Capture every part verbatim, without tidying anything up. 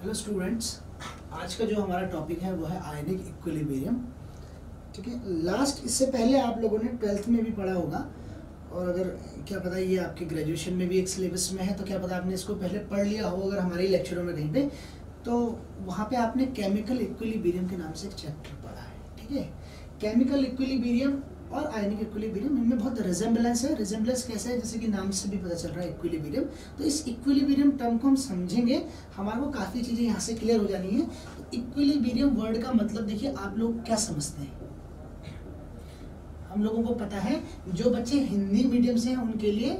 Hello students, आज का जो हमारा टॉपिक है वो है आयनिक इक्विलिब्रियम। ठीक है, लास्ट इससे पहले आप लोगों ने ट्वेल्थ में भी पढ़ा होगा, और अगर क्या पता ये आपके ग्रेजुएशन में भी एक सिलेबस में है तो क्या पता आपने इसको पहले पढ़ लिया हो अगर हमारे लेक्चरों में कहीं पे, तो वहाँ पे आपने केमिकल इक्विलिब्रियम के नाम से एक चैप्टर पढ़ा है। ठीक है, केमिकल इक्विलिब्रियम और आयनिक इक्विलिब्रियम इनमें बहुत रिजेम्बलेंस है। रिजेम्बलेंस कैसे है, जैसे कि नाम से भी पता चल रहा है इक्विलिब्रियम। तो इस इक्विलिब्रियम टर्म को हम समझेंगे, हमारे को काफ़ी चीज़ें यहाँ से क्लियर हो जानी है। तो इक्विलिब्रियम वर्ड का मतलब देखिए, आप लोग क्या समझते हैं। हम लोगों को पता है, जो बच्चे हिंदी मीडियम से हैं उनके लिए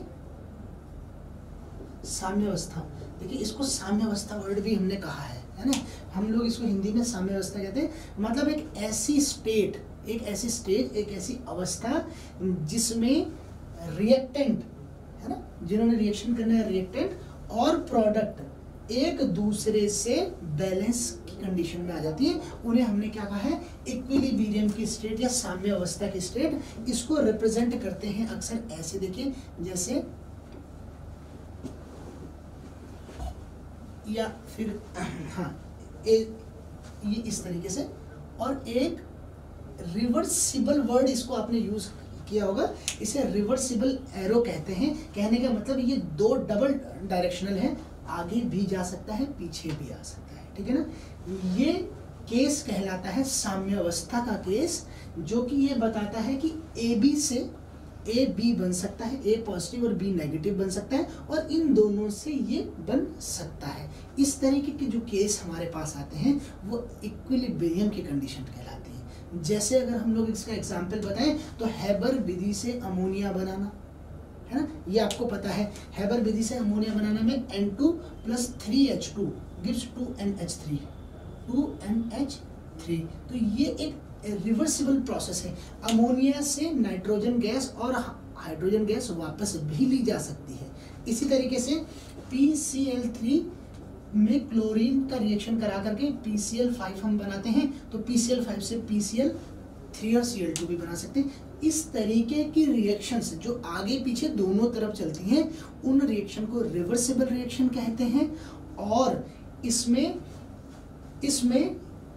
साम्यावस्था, देखिए इसको साम्यावस्था वर्ड भी हमने कहा है, है ना। हम लोग इसको हिंदी में साम्यावस्था कहते हैं, मतलब एक ऐसी स्टेट, एक ऐसी स्टेज, एक ऐसी अवस्था जिसमें रिएक्टेंट, है ना, जिन्होंने रिएक्शन करना है, रिएक्टेंट और प्रोडक्ट एक दूसरे से बैलेंस की कंडीशन में आ जाती है। उन्हें हमने क्या कहा है, इक्विलिब्रियम की स्टेट या साम्य अवस्था की स्टेट। इसको रिप्रेजेंट करते हैं अक्सर ऐसे, देखिए जैसे, या फिर हाँ ए, ये इस तरीके से, और एक रिवर्सिबल वर्ड इसको आपने यूज किया होगा, इसे रिवर्सिबल एरो कहते हैं। कहने का मतलब ये दो डबल डायरेक्शनल है, आगे भी जा सकता है, पीछे भी आ सकता है। ठीक है ना, ये केस कहलाता है साम्यावस्था का केस, जो कि ये बताता है कि ए बी से ए बी बन सकता है, ए पॉजिटिव और बी नेगेटिव बन सकता है, और इन दोनों से ये बन सकता है। इस तरीके के जो केस हमारे पास आते हैं वो इक्विलिब्रियम की कंडीशन कहलाती है। जैसे अगर हम लोग इसका एग्जाम्पल बताएं तो हैबर विधि से अमोनिया बनाना, है ना, ये आपको पता है। हैबर विधि से अमोनिया बनाने में N two plus three H two gives two N H three, two N H three. तो ये एक रिवर्सिबल प्रोसेस है। अमोनिया से नाइट्रोजन गैस और हाइड्रोजन गैस वापस भी ली जा सकती है। इसी तरीके से पी सी एल थ्री में क्लोरीन का रिएक्शन करा करके पी सी एल फाइव हम बनाते हैं, तो पी सी एल फाइव से पी सी एल थ्री और सी एल टू भी बना सकते हैं। इस तरीके की रिएक्शंस जो आगे पीछे दोनों तरफ चलती हैं, उन रिएक्शन को रिवर्सिबल रिएक्शन कहते हैं। और इसमें इसमें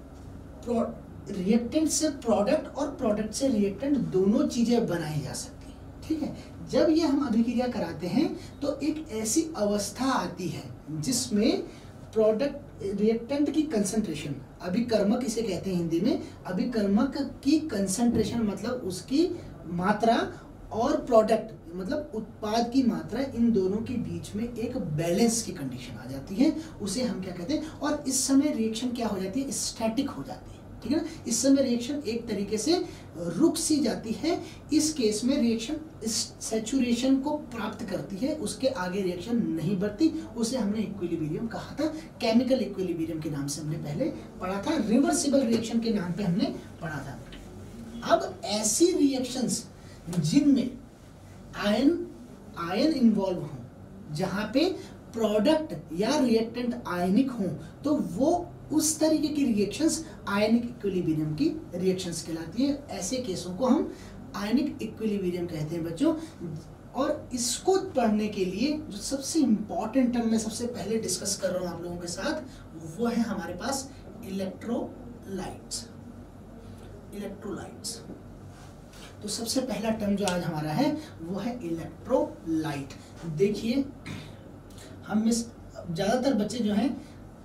रिएक्टेंट से प्रोडक्ट और प्रोडक्ट से रिएक्टेंट दोनों चीजें बनाई जा सकती हैं। ठीक है, जब ये हम अभिक्रिया कराते हैं तो एक ऐसी अवस्था आती है जिसमें प्रोडक्ट रिएक्टेंट की कंसंट्रेशन, अभिकर्मक इसे कहते हैं हिंदी में, अभिकर्मक की कंसंट्रेशन मतलब उसकी मात्रा, और प्रोडक्ट मतलब उत्पाद की मात्रा, इन दोनों के बीच में एक बैलेंस की कंडीशन आ जाती है। उसे हम क्या कहते हैं, और इस समय रिएक्शन क्या हो जाती है, स्टैटिक हो जाती है। ठीक है ना, इस समय रिएक्शन एक तरीके से रुक सी जाती है। इस केस में रिएक्शन इस सैचुरेशन को प्राप्त करती है, उसके आगे रिएक्शन नहीं बढ़ती। उसे हमने इक्विलिब्रियम कहा था, केमिकल इक्विलिब्रियम के नाम से हमने पहले पढ़ा था, रिवर्सिबल रिएक्शन के नाम पे हमने पढ़ा था। अब ऐसी रिएक्शंस जिनमें आयन आयन इन्वॉल्व हो, जहां पे प्रोडक्ट या रिएक्टेंट आयनिक हो, तो वो उस तरीके की रिएक्शंस आयनिक इक्विलिब्रियम की रिएक्शंस कहलाती है। ऐसे केसों को हम आयनिक इक्विलिब्रियम कहते हैं बच्चों। और इसको पढ़ने के लिए जो सबसे इंपॉर्टेंट टर्म मैं सबसे पहले डिस्कस कर रहा हूं आप लोगों के साथ, वो है हमारे पास इलेक्ट्रोलाइट्स। इलेक्ट्रोलाइट्स तो सबसे पहला टर्म जो आज हमारा है वो है इलेक्ट्रोलाइट। देखिए, हम में ज्यादातर बच्चे जो हैं,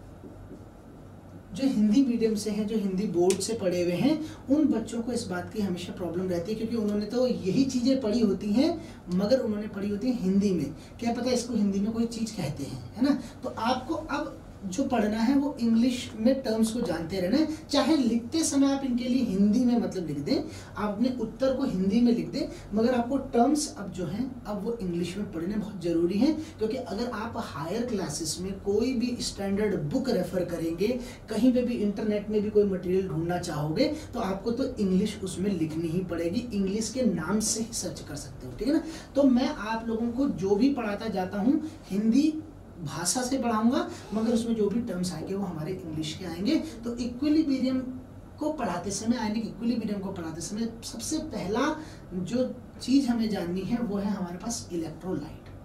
जो हिंदी मीडियम से हैं, जो हिंदी बोर्ड से पढ़े हुए हैं, उन बच्चों को इस बात की हमेशा प्रॉब्लम रहती है, क्योंकि उन्होंने तो यही चीज़ें पढ़ी होती हैं, मगर उन्होंने पढ़ी होती है हिंदी में। क्या पता इसको हिंदी में कोई चीज़ कहते हैं, है ना। तो आपको अब जो पढ़ना है वो इंग्लिश में टर्म्स को जानते रहना है। चाहे लिखते समय आप इनके लिए हिंदी में मतलब लिख दें, आप अपने उत्तर को हिंदी में लिख दें, मगर आपको टर्म्स अब जो हैं अब वो इंग्लिश में पढ़ने बहुत ज़रूरी हैं। क्योंकि अगर आप हायर क्लासेस में कोई भी स्टैंडर्ड बुक रेफर करेंगे, कहीं पे भी इंटरनेट में भी कोई मटेरियल ढूंढना चाहोगे, तो आपको तो इंग्लिश उसमें लिखनी ही पड़ेगी। इंग्लिश के नाम से ही सर्च कर सकते हो, ठीक है ना। तो मैं आप लोगों को जो भी पढ़ाता जाता हूँ हिंदी भाषा से पढ़ाऊंगा, मगर उसमें जो भी टर्म्स आएंगे वो हमारे इंग्लिश के आएंगे। तो इक्विलिब्रियम को पढ़ाते समय, आयनिक इक्विलिब्रियम को पढ़ाते समय सबसे पहला जो चीज़ हमें जाननी है वो है हमारे पास इलेक्ट्रोलाइट।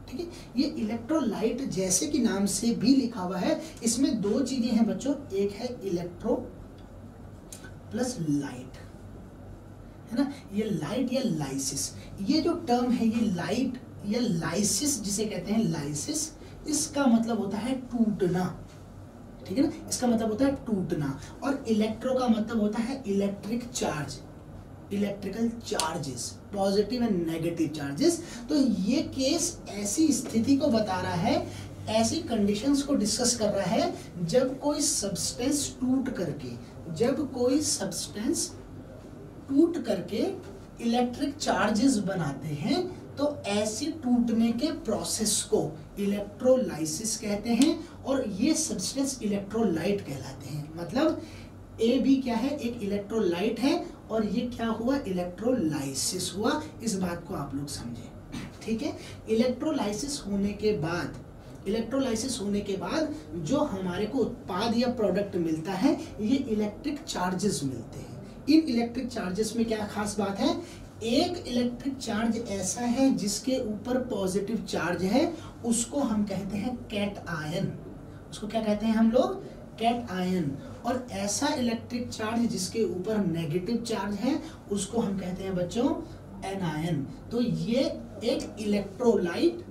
ठीक है। ये इलेक्ट्रोलाइट जैसे कि नाम से भी लिखा हुआ है, इसमें दो चीजें हैं बच्चों, एक है इलेक्ट्रो प्लस लाइट, है ना। ये लाइट या लाइसिस, ये जो टर्म है ये लाइट या लाइसिस जिसे कहते हैं लाइसिस, इसका मतलब होता है टूटना, ठीक है ना, इसका मतलब होता है टूटना। और इलेक्ट्रो का मतलब होता है electric charge, electrical charges, positive and negative charges. तो ये केस ऐसी स्थिति को बता रहा है, ऐसी कंडीशंस को डिस्कस कर रहा है जब कोई सब्सटेंस टूट करके, जब कोई सब्सटेंस टूट करके इलेक्ट्रिक चार्जेस बनाते हैं, तो ऐसी टूटने के प्रोसेस को इलेक्ट्रोलाइसिस कहते हैं और ये सब्सटेंस इलेक्ट्रोलाइट कहलाते हैं। मतलब ए बी क्या है, एक इलेक्ट्रोलाइट है और ये क्या हुआ, इलेक्ट्रोलाइसिस हुआ। इस बात को आप लोग समझे, ठीक है। इलेक्ट्रोलाइसिस होने के बाद, इलेक्ट्रोलाइसिस होने के बाद जो हमारे को उत्पाद या प्रोडक्ट मिलता है, ये इलेक्ट्रिक चार्जेस मिलते हैं। इन इलेक्ट्रिक चार्जेस में क्या खास बात है, एक इलेक्ट्रिक चार्ज ऐसा है जिसके ऊपर पॉजिटिव चार्ज है, उसको हम कहते हैं कैट आयन, उसको क्या कहते हैं हम लोग, कैट आयन। और ऐसा इलेक्ट्रिक चार्ज जिसके ऊपर नेगेटिव चार्ज है, उसको हम कहते हैं बच्चों एनायन। तो ये एक इलेक्ट्रोलाइट,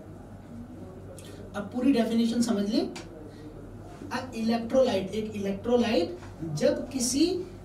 अब पूरी डेफिनेशन समझ लें। इलेक्ट्रोलाइट, एक इलेक्ट्रोलाइट जब किसी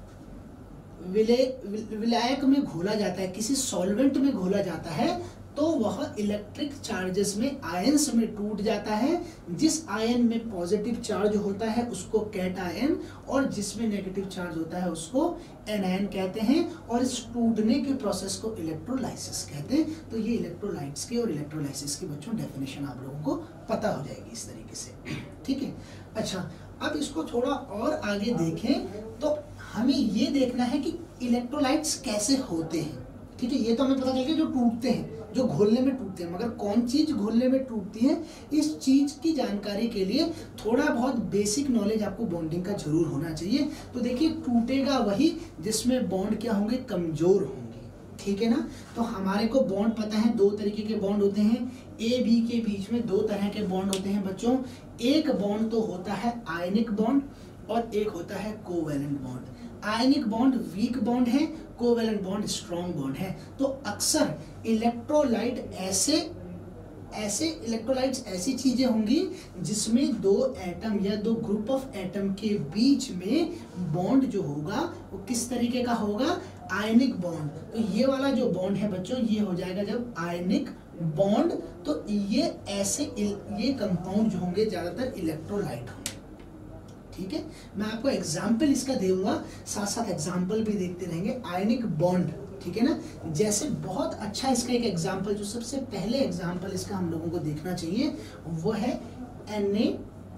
विलायक में घोला जाता है, किसी सॉल्वेंट में घोला जाता है, तो वह इलेक्ट्रिक चार्जेस में आयंस में टूट जाता है। जिस आयन में पॉजिटिव चार्ज होता है उसको कैट आयन, और जिसमें नेगेटिव चार्ज होता है उसको एनायन कहते हैं। और इस टूटने के प्रोसेस को इलेक्ट्रोलाइसिस कहते हैं। तो ये इलेक्ट्रोलाइट्स के और इलेक्ट्रोलाइसिस की बच्चों डेफिनेशन आप लोगों को पता हो जाएगी इस तरीके से, ठीक है। अच्छा, अब इसको थोड़ा और आगे देखें तो हमें ये देखना है कि इलेक्ट्रोलाइट्स कैसे होते हैं, ठीक है। ये तो हमें पता चल गया जो टूटते हैं, जो घोलने में टूटते हैं, मगर कौन चीज घोलने में टूटती है, इस चीज की जानकारी के लिए थोड़ा बहुत बेसिक नॉलेज आपको बॉन्डिंग का जरूर होना चाहिए। तो देखिए, टूटेगा वही जिसमें बॉन्ड क्या होंगे, कमजोर होंगे, ठीक है ना। तो हमारे को बॉन्ड पता है, दो तरीके के बॉन्ड होते हैं। ए बी के बीच में दो तरह के बॉन्ड होते हैं बच्चों। एक बॉन्ड तो होता है आयनिक बॉन्ड और एक होता है covalent bond. Ionic bond weak bond है, कोवैलेंट बॉन्ड स्ट्रॉन्ग बॉन्ड है। तो अक्सर इलेक्ट्रोलाइट ऐसे ऐसे इलेक्ट्रोलाइट्स ऐसी चीजें होंगी जिसमें दो एटम या दो ग्रुप ऑफ एटम के बीच में बॉन्ड जो होगा वो किस तरीके का होगा, आयनिक बॉन्ड। तो ये वाला जो बॉन्ड है बच्चों, ये हो जाएगा जब आयनिक बॉन्ड। तो ये ऐसे ये कंपाउंड जो होंगे ज्यादातर इलेक्ट्रोलाइट होंगे, ठीक है। मैं आपको एग्जाम्पल इसका दूंगा, साथ साथ एग्जाम्पल भी देखते रहेंगे। आयनिक बॉन्ड, ठीक है ना। जैसे बहुत अच्छा इसका एक एग्जाम्पल, जो सबसे पहले एग्जाम्पल इसका हम लोगों को देखना चाहिए, वो है N A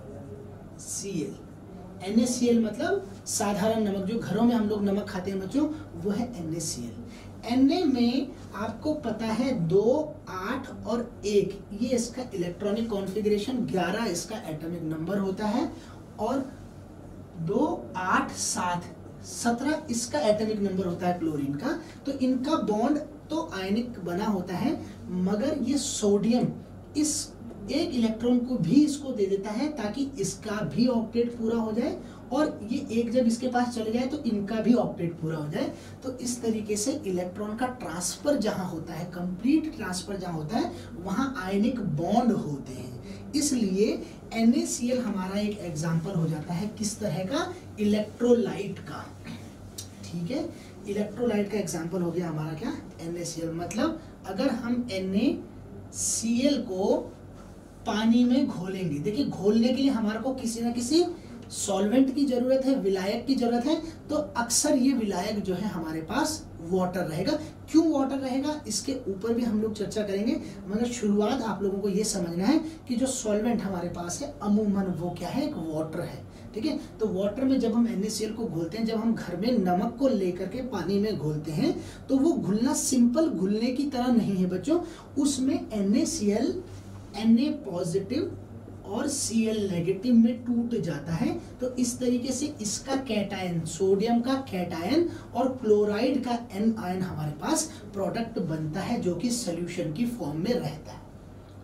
C L. N A C L मतलब साधारण नमक, जो घरों में हम लोग नमक खाते हैं बच्चों, वो है N A C L. N A में आपको पता है दो, आठ और एक, ये इसका इलेक्ट्रॉनिक कॉन्फ़िगरेशन, ग्यारह इसका एटॉमिक नंबर होता है, और दो, आठ, सात, सत्रह इसका एटॉमिक नंबर होता है क्लोरीन का। तो इनका बॉन्ड तो आयनिक बना होता है, मगर ये सोडियम इस एक इलेक्ट्रॉन को भी इसको दे देता है ताकि इसका भी ऑक्टेट पूरा हो जाए, और ये एक जब इसके पास चले जाए तो इनका भी ऑक्टेट पूरा हो जाए। तो इस तरीके से इलेक्ट्रॉन का ट्रांसफर जहां होता है, कंप्लीट ट्रांसफर जहां होता है, वहां आयनिक बॉन्ड होते हैं। इसलिए एन ए सी एल हमारा एक एग्जाम्पल हो जाता है किस तरह का, इलेक्ट्रोलाइट का, ठीक है। इलेक्ट्रोलाइट का एग्जाम्पल हो गया हमारा क्या, एन ए सी एल। मतलब अगर हम एन ए सी एल को पानी में घोलेंगे, देखिए घोलने के लिए हमारे को किसी ना किसी सॉल्वेंट की जरूरत है, विलायक की जरूरत है। तो अक्सर ये विलायक जो है हमारे पास वाटर रहेगा। क्यों वाटर रहेगा, इसके ऊपर भी हम लोग चर्चा करेंगे, मगर शुरुआत आप लोगों को ये समझना है कि जो सॉल्वेंट हमारे पास है अमूमन वो क्या है, एक वाटर है, ठीक है। तो वाटर में जब हम एन ए सी एल को घोलते हैं, जब हम घर में नमक को लेकर के पानी में घोलते हैं, तो वो घुलना सिंपल घुलने की तरह नहीं है बच्चों। उसमें N A C L N A positive और सी एल नेगेटिव में टूट जाता है। तो इस तरीके से इसका कैटायन, सोडियम का कैटायन और क्लोराइड का एन आयन हमारे पास प्रोडक्ट बनता है, जो कि सॉल्यूशन की फॉर्म में रहता है,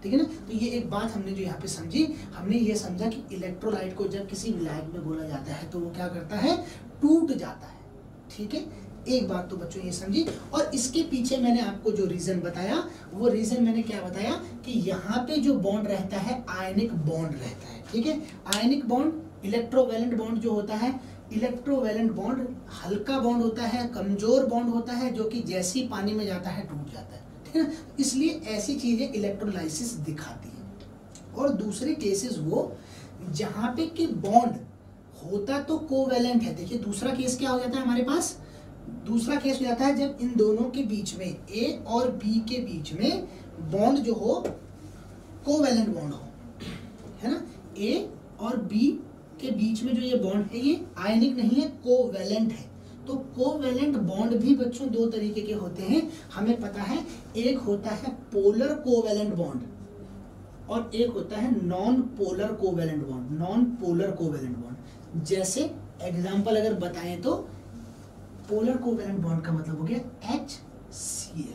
ठीक है ना। तो ये एक बात हमने जो यहाँ पे समझी, हमने ये समझा कि इलेक्ट्रोलाइट को जब किसी विलायक में घोला जाता है तो वो क्या करता है, टूट जाता है। ठीक है, एक बात तो बच्चों ये समझी। और इसके पीछे मैंने आपको जो रीजन बताया, वो रीजन मैंने क्या बताया कि यहाँ पे जो बॉन्ड रहता है आयनिक बॉन्ड रहता है। ठीक है, आयनिक बॉन्ड, इलेक्ट्रोवैलेंट बॉन्ड जो होता है, इलेक्ट्रोवैलेंट बॉन्ड हल्का बॉन्ड होता है, कमजोर बॉन्ड होता है, जो कि जैसे ही पानी में जाता है टूट जाता है। ठीक है ना, इसलिए ऐसी चीजें इलेक्ट्रोलाइसिस दिखाती है। और दूसरे केसेस वो जहाँ पे कि बॉन्ड होता तो कोवैलेंट है। देखिए दूसरा केस क्या हो जाता है हमारे पास, दूसरा केस हो जाता है जब इन दोनों के बीच में, ए और बी के बीच में बॉन्ड जो हो कोवैलेंट बॉन्ड हो, है ना। ए और बी के बीच में जो ये बॉन्ड है ये आयनिक नहीं है, कोवैलेंट है। तो कोवैलेंट बॉन्ड भी बच्चों दो तरीके के होते हैं, हमें पता है। एक होता है पोलर कोवैलेंट बॉन्ड और एक होता है non polar covalent bond. Non polar covalent bond जैसे एग्जांपल अगर बताएं तो पोलर कोवैलेंट बॉन्ड का मतलब हो गया एच सी एल।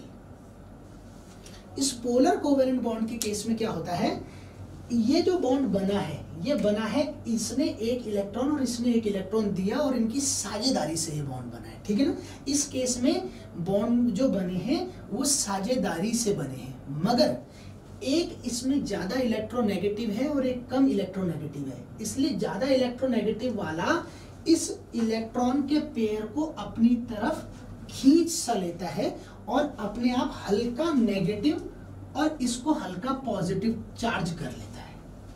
इस पोलर कोवैलेंट बॉन्ड के केस में क्या होता है, ये जो बॉन्ड बना है ये बना है, इसने एक इलेक्ट्रॉन और इसने एक इलेक्ट्रॉन दिया और इनकी साझेदारी से ये बॉन्ड बना है। ठीक है ना, इस केस में बॉन्ड जो बने हैं वो साझेदारी से बने हैं, मगर एक इसमें ज्यादा इलेक्ट्रोनेगेटिव है और एक कम इलेक्ट्रोनेगेटिव है। इसलिए ज्यादा इलेक्ट्रोनेगेटिव वाला इस इलेक्ट्रॉन के पेयर को अपनी तरफ खींच सा लेता है और अपने आप हल्का नेगेटिव और इसको हल्का पॉजिटिव चार्ज कर लेता है।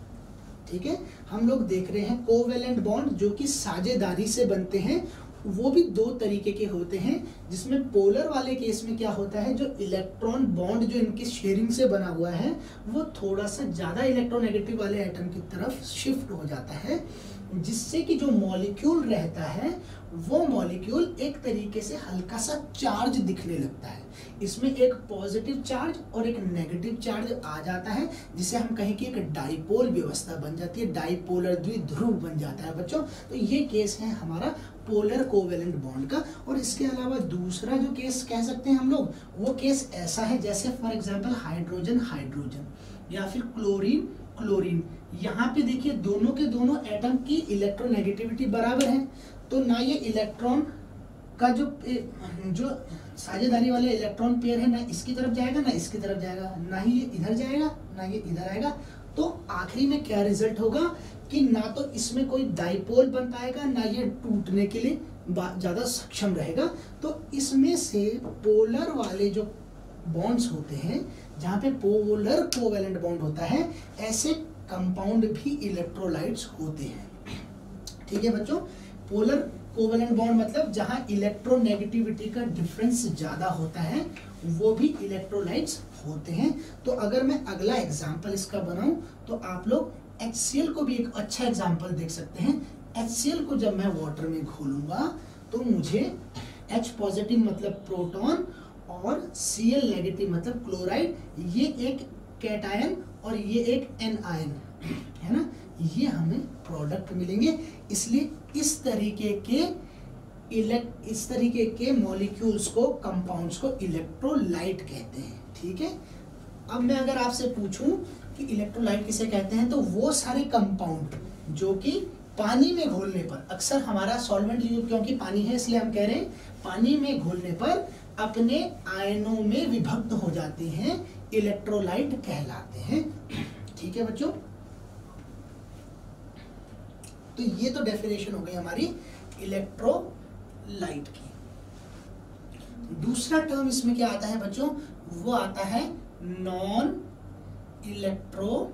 ठीक है, हम लोग देख रहे हैं कोवैलेंट बॉन्ड जो कि साझेदारी से बनते हैं, वो भी दो तरीके के होते हैं। जिसमें पोलर वाले केस में क्या होता है, जो इलेक्ट्रॉन बॉन्ड जो इनकी शेयरिंग से बना हुआ है वो थोड़ा सा ज्यादा इलेक्ट्रोनेगेटिव वाले एटम की तरफ शिफ्ट हो जाता है, जिससे कि जो मॉलिक्यूल रहता है वो मॉलिक्यूल एक तरीके से हल्का सा चार्ज दिखने लगता है। इसमें एक पॉजिटिव चार्ज और एक नेगेटिव चार्ज आ जाता है, जिसे हम कहें कि एक डाइपोल व्यवस्था बन जाती है, डाइपोलर द्विध्रुव बन जाता है बच्चों। तो ये केस है हमारा पोलर कोवैलेंट बॉन्ड का। और इसके अलावा दूसरा जो केस कह सकते हैं हम लोग, वो केस ऐसा है जैसे फॉर एग्जांपल हाइड्रोजन हाइड्रोजन या फिर क्लोरीन क्लोरीन। यहाँ पे देखिए दोनों के दोनों एटम की इलेक्ट्रोनेगेटिविटी बराबर है, तो ना ये इलेक्ट्रॉन का जो जो साझेदारी वाले इलेक्ट्रॉन पेयर है ना इसकी तरफ जाएगा ना इसकी तरफ जाएगा, ना ही ये इधर जाएगा ना ये इधर आएगा। तो आखिरी में क्या रिजल्ट होगा कि ना तो इसमें कोई डाइपोल बन पाएगा, ना ये टूटने के लिए ज्यादा सक्षम रहेगा। तो इसमें से पोलर वाले जो बॉन्ड्स होते हैं, जहाँ पे पोलर कोवैलेंट बॉन्ड होता है, ऐसे कंपाउंड भी इलेक्ट्रोलाइट्स होते हैं। ठीक है बच्चों, पोलर कोवैलेंट बॉन्ड मतलब जहां इलेक्ट्रोनेगेटिविटी का डिफरेंस ज्यादा होता है वो भी इलेक्ट्रोलाइट्स होते हैं। तो अगर मैं अगला एग्जांपल इसका बनाऊं तो आप लोग एच सी एल को भी एक अच्छा एग्जांपल देख सकते हैं। एच सी एल को जब मैं वाटर में घोलूंगा तो मुझे H पॉजिटिव मतलब प्रोटॉन और Cl नेगेटिव मतलब क्लोराइड, ये एक कैटायन और ये एक एनायन है ना, ये हमें प्रोडक्ट मिलेंगे। इसलिए इस तरीके के इलेक्ट इस तरीके के मॉलिक्यूल्स को, कंपाउंड्स को इलेक्ट्रोलाइट कहते हैं। ठीक है, अब मैं अगर आपसे पूछूं कि इलेक्ट्रोलाइट किसे कहते हैं, तो वो सारे कंपाउंड जो कि पानी में घोलने पर, अक्सर हमारा सॉल्वेंट क्योंकि पानी है इसलिए हम कह रहे हैं पानी में घोलने पर अपने आयनों में विभक्त हो जाते हैं, इलेक्ट्रोलाइट कहलाते हैं। ठीक है बच्चों, तो ये तो डेफिनेशन हो गई हमारी इलेक्ट्रोलाइट की। दूसरा टर्म इसमें क्या आता है बच्चों, वो आता है नॉन इलेक्ट्रोलाइट।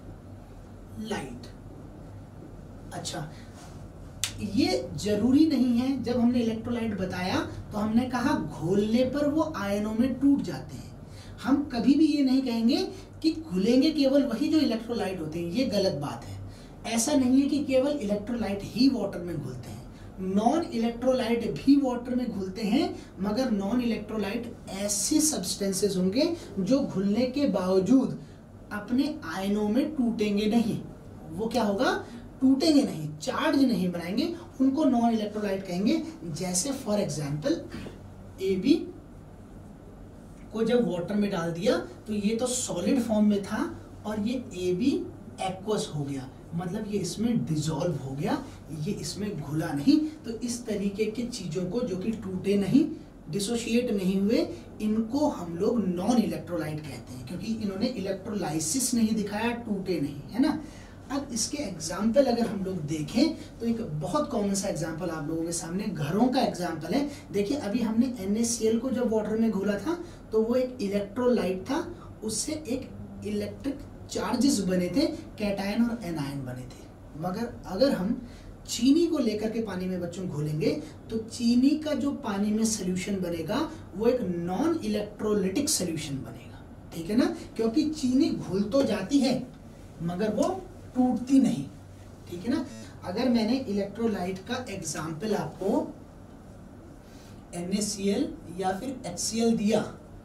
अच्छा, ये जरूरी नहीं है, जब हमने इलेक्ट्रोलाइट बताया तो हमने कहा घोलने पर वो आयनों में टूट जाते हैं। हम कभी भी ये नहीं कहेंगे कि घुलेंगे केवल वही जो इलेक्ट्रोलाइट होते हैं, ये गलत बात है। ऐसा नहीं है कि केवल इलेक्ट्रोलाइट ही वाटर में घुलते हैं, नॉन इलेक्ट्रोलाइट भी वाटर में घुलते हैं, मगर नॉन इलेक्ट्रोलाइट ऐसे सब्सटेंसेस होंगे जो घुलने के बावजूद अपने आयनों में टूटेंगे नहीं। वो क्या होगा, टूटेंगे नहीं, चार्ज नहीं बनाएंगे, उनको नॉन इलेक्ट्रोलाइट कहेंगे। जैसे फॉर एग्जांपल ए बी को जब वाटर में डाल दिया तो ये तो सॉलिड फॉर्म में था और ये ए भी एक्वस हो गया, मतलब ये इसमें डिसॉल्व हो गया, ये इसमें घुला नहीं। तो इस तरीके की चीज़ों को जो कि टूटे नहीं, डिसोशिएट नहीं हुए, इनको हम लोग नॉन इलेक्ट्रोलाइट कहते हैं, क्योंकि इन्होंने इलेक्ट्रोलाइसिस नहीं दिखाया, टूटे नहीं, है ना। अब इसके एग्जाम्पल अगर हम लोग देखें तो एक बहुत कॉमन सा एग्जाम्पल आप लोगों के सामने घरों का एग्जाम्पल है। देखिए अभी हमने एन ए सी एल को जब वाटर में घोला था तो वो एक इलेक्ट्रोलाइट था, उससे एक इलेक्ट्रिक चार्जेस बने थे, कैटायन और एनायन बने थे। मगर अगर हम चीनी को लेकर के पानी में बच्चों घोलेंगे तो चीनी का जो पानी में सोल्यूशन बनेगा वो एक नॉन इलेक्ट्रोलिटिक सोल्यूशन बनेगा, ठीक है ना, क्योंकि चीनी घुल तो जाती है मगर वो टूटती नहीं, ठीक है ना। अगर मैंने इलेक्ट्रोलाइट का एग्जाम्पल आपको एन ए सी एल या फिर एच सी एल दिया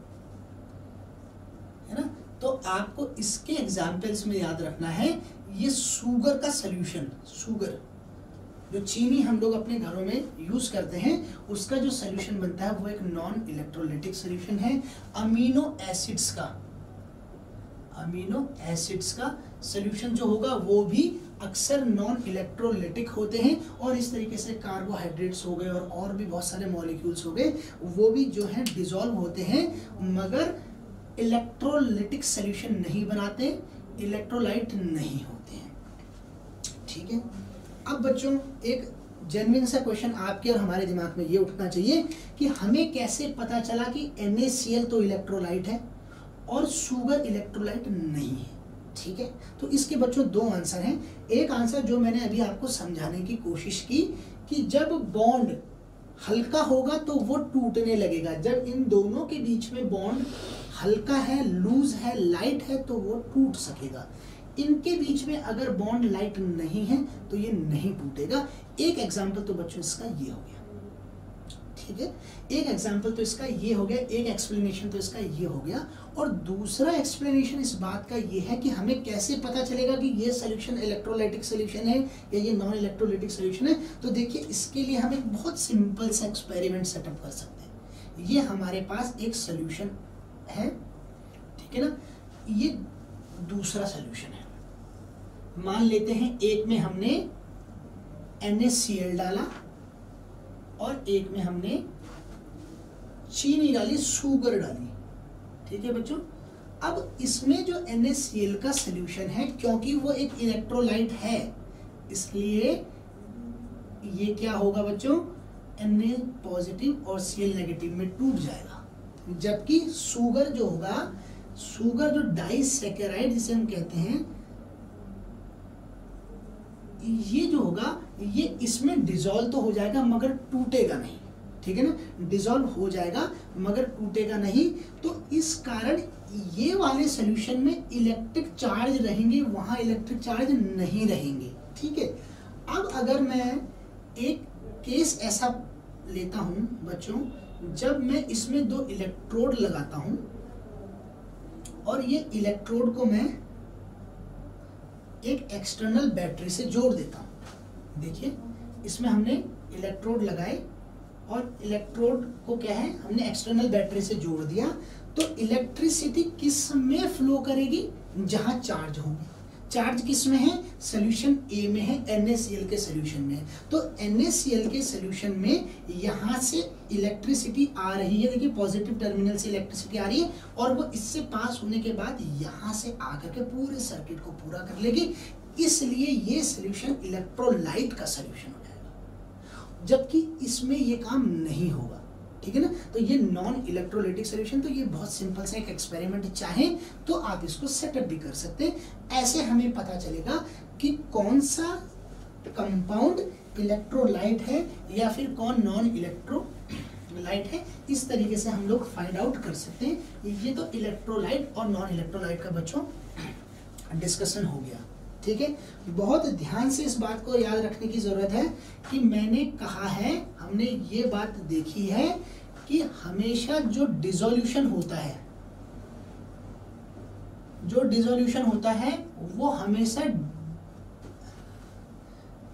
है ना, तो आपको इसके एग्जाम्पल्स में याद रखना है ये शुगर का सोल्यूशन, शुगर जो चीनी हम लोग अपने घरों में यूज करते हैं उसका जो सोल्यूशन बनता है वो एक नॉन इलेक्ट्रोलिटिक सोल्यूशन है। अमीनो एसिड्स का अमीनो एसिड्स का सोल्यूशन जो होगा वो भी अक्सर नॉन इलेक्ट्रोलिटिक होते हैं, और इस तरीके से कार्बोहाइड्रेट्स हो गए और और भी बहुत सारे मॉलिक्यूल्स हो गए, वो भी जो है डिसॉल्व होते हैं मगर इलेक्ट्रोलिटिक सोल्यूशन नहीं बनाते, इलेक्ट्रोलाइट नहीं होते हैं, ठीक है। अब बच्चों एक जेन्युइन सा क्वेश्चन आपके और हमारे दिमाग में ये उठना चाहिए कि हमें कैसे पता चला कि एन ए सी एल तो इलेक्ट्रोलाइट है और शुगर इलेक्ट्रोलाइट नहीं है, ठीक है। तो इसके बच्चों दो आंसर हैं। एक आंसर जो मैंने अभी आपको समझाने की कोशिश की कि जब बॉन्ड हल्का होगा तो वो टूटने लगेगा, जब इन दोनों के बीच में बॉन्ड हल्का है, लूज है, लाइट है तो वो टूट सकेगा। इनके बीच में अगर बॉन्ड लाइट नहीं है तो ये नहीं टूटेगा। एक एग्जांपल तो बच्चों इसका ये हो गया, ठीक है, एक एग्जांपल तो इसका ये हो गया, एक एक्सप्लेनेशन तो इसका ये हो गया। और दूसरा एक्सप्लेनेशन इस बात का ये है कि हमें कैसे पता चलेगा कि ये सोल्यूशन इलेक्ट्रोलाइटिक सोल्यूशन है या ये नॉन इलेक्ट्रोलाइटिक सोल्यूशन है। तो देखिए इसके लिए हम एक बहुत सिंपल सा एक्सपेरिमेंट सेटअप कर सकते हैं। ये हमारे पास एक सोल्यूशन है, ठीक है ना, ये दूसरा सोल्यूशन है। मान लेते हैं एक में हमने एन ए सी एल डाला और एक में हमने चीनी डाली, शुगर डाली, ठीक है बच्चों। अब इसमें जो एन ए सी एल का सोल्यूशन है, क्योंकि वो एक इलेक्ट्रोलाइट है, इसलिए ये क्या होगा बच्चों, Na पॉजिटिव और Cl नेगेटिव में टूट जाएगा। जबकि शुगर जो होगा, शुगर जो डाइसैकेराइड जिसे हम कहते हैं, ये जो होगा ये इसमें डिसॉल्व तो हो जाएगा मगर टूटेगा नहीं, ठीक है ना, डिसॉल्व हो जाएगा मगर टूटेगा नहीं। तो इस कारण ये वाले सॉल्यूशन में इलेक्ट्रिक चार्ज रहेंगे, वहां इलेक्ट्रिक चार्ज नहीं रहेंगे, ठीक है। अब अगर मैं एक केस ऐसा लेता हूं बच्चों, जब मैं इसमें दो इलेक्ट्रोड लगाता हूं और ये इलेक्ट्रोड को मैं एक एक्सटर्नल बैटरी से जोड़ देता हूं। देखिए इसमें हमने इलेक्ट्रोड लगाए और इलेक्ट्रोड को क्या है, हमने एक्सटर्नल बैटरी से जोड़ दिया। तो इलेक्ट्रिसिटी किस में फ्लो करेगी, जहां चार्ज होगी। चार्ज किस में है, सोल्यूशन ए में है, एन ए सी एल के सोल्यूशन में। तो एन ए सी एल के सोल्यूशन में यहां से इलेक्ट्रिसिटी आ रही है, देखिए पॉजिटिव टर्मिनल से इलेक्ट्रिसिटी आ रही है और वो इससे पास होने के बाद यहां से आकर के पूरे सर्किट को पूरा कर लेगी। इसलिए ये सोल्यूशन इलेक्ट्रोलाइट का सोल्यूशन हो जाएगा, जबकि इसमें ये काम नहीं होगा, ठीक है ना। तो ये नॉन इलेक्ट्रोलाइटिक सोल्यूशन, तो ये बहुत सिंपल सा एक एक्सपेरिमेंट, चाहे तो आप इसको सेटअप भी कर सकते हैं। ऐसे हमें पता चलेगा कि कौन सा कंपाउंड इलेक्ट्रोलाइट है या फिर कौन नॉन इलेक्ट्रोलाइट है। इस तरीके से हम लोग फाइंड आउट कर सकते हैं। ये तो इलेक्ट्रोलाइट और नॉन इलेक्ट्रोलाइट का बच्चों डिस्कशन हो गया, ठीक है। बहुत ध्यान से इस बात को याद रखने की जरूरत है कि मैंने कहा है, हमने ये बात देखी है कि हमेशा जो डिसोल्यूशन होता है, जो डिसोल्यूशन होता है वो हमेशा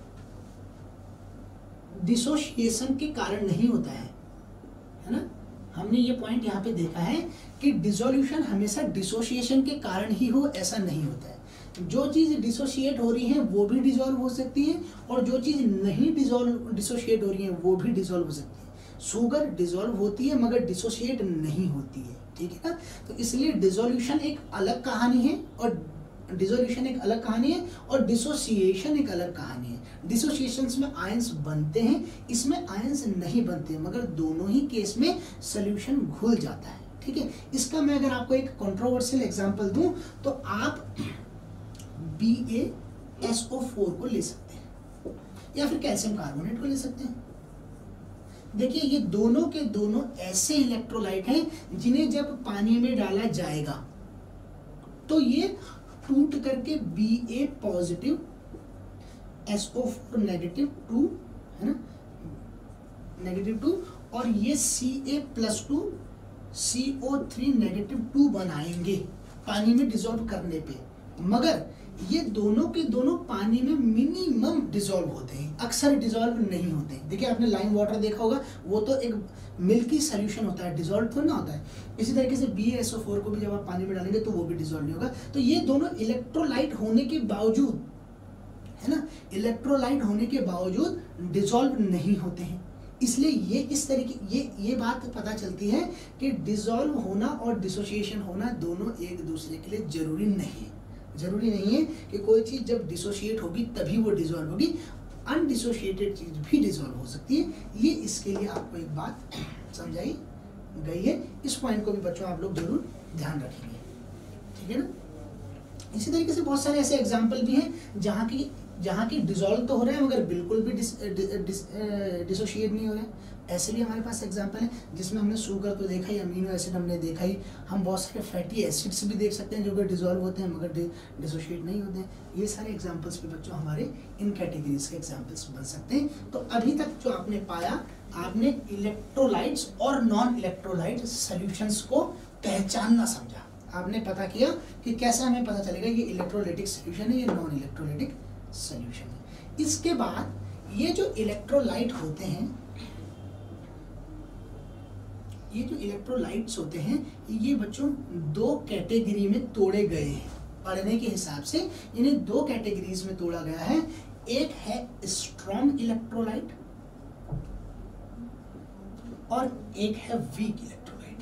डिसोसिएशन के कारण नहीं होता है, है ना। हमने ये पॉइंट यहाँ पे देखा है कि डिसोल्यूशन हमेशा डिसोसिएशन के कारण ही हो ऐसा नहीं होता है। जो चीज़ डिसोशिएट हो रही है वो भी डिसॉल्व हो सकती है, और जो चीज़ नहीं डिसॉल्व डिसोशिएट हो रही है वो भी डिसॉल्व हो सकती है। शुगर डिसॉल्व होती है मगर डिसोशिएट नहीं होती है, ठीक है ना। तो इसलिए डिसोल्यूशन एक अलग कहानी है और डिसोल्यूशन एक अलग कहानी है और डिसोसिएशन एक अलग कहानी है। डिसोसिएशन में आयंस बनते हैं, इसमें आयंस नहीं बनते, मगर दोनों ही केस में सोल्यूशन घुल जाता है, ठीक है। इसका मैं अगर आपको एक कंट्रोवर्शियल एग्जांपल दूं तो आप B A S O four को ले सकते हैं या फिर कैल्शियम कार्बोनेट को ले सकते हैं। देखिए ये दोनों के दोनों ऐसे इलेक्ट्रोलाइट हैं जिन्हें जब पानी में डाला जाएगा तो ये टूट करके B A positive S O four negative two, है ना, नेगेटिव टू, और ये C A plus two C O three negative two बनाएंगे पानी में डिसॉल्व करने पे। मगर ये दोनों के दोनों पानी में मिनिमम डिसॉल्व होते हैं, अक्सर डिसॉल्व नहीं होते। देखिए आपने लाइम वाटर देखा होगा, वो तो एक मिल्की सॉल्यूशन होता है, डिसॉल्व तो ना होता है। इसी तरीके से बी एस ओ फोर को भी जब आप पानी में डालेंगे तो वो भी डिसॉल्व नहीं होगा। तो ये दोनों इलेक्ट्रोलाइट होने के बावजूद, है ना, इलेक्ट्रोलाइट होने के बावजूद डिसॉल्व नहीं होते हैं। इसलिए ये इस तरीके ये ये बात पता चलती है कि डिसॉल्व होना और डिसोसिएशन होना दोनों एक दूसरे के लिए जरूरी नहीं है। जरूरी नहीं है कि कोई चीज़ जब डिसोशिएट होगी तभी वो डिसॉल्व होगी, अनडिसोशिएटेड चीज़ भी डिसॉल्व हो सकती है। ये इसके लिए आपको एक बात समझाई गई है। इस पॉइंट को भी बच्चों आप लोग जरूर ध्यान रखेंगे, ठीक है ना। इसी तरीके से बहुत सारे ऐसे एग्जाम्पल भी हैं जहाँ की जहाँ की डिसॉल्व तो हो रहे हैं मगर बिल्कुल भी डिस, डिस, डिसोशिएट नहीं हो रहे हैं। ऐसे भी हमारे पास एग्जाम्पल है जिसमें हमने शुगर तो देखा ही, अमीनो एसिड हमने देखा ही, हम बहुत सारे फैटी एसिड्स भी देख सकते हैं जो कि डिसॉल्व होते हैं मगर डिसोशिएट नहीं होते हैं। ये सारे एग्जाम्पल्स भी बच्चों हमारे इन कैटेगरीज के एग्जाम्पल्स बन सकते हैं। तो अभी तक जो आपने पाया, आपने इलेक्ट्रोलाइट्स और नॉन इलेक्ट्रोलाइट सॉल्यूशंस को पहचानना समझा। आपने पता किया कि कैसे हमें पता चलेगा ये इलेक्ट्रोलाइटिक सॉल्यूशन है, ये नॉन इलेक्ट्रोलाइटिक सॉल्यूशन है। इसके बाद ये जो इलेक्ट्रोलाइट होते हैं, ये जो इलेक्ट्रोलाइट्स होते हैं ये बच्चों दो कैटेगरी में तोड़े गए हैं। पढ़ने के हिसाब से इन्हें दो कैटेगरीज में तोड़ा गया है। एक है स्ट्रॉन्ग इलेक्ट्रोलाइट और एक है वीक इलेक्ट्रोलाइट।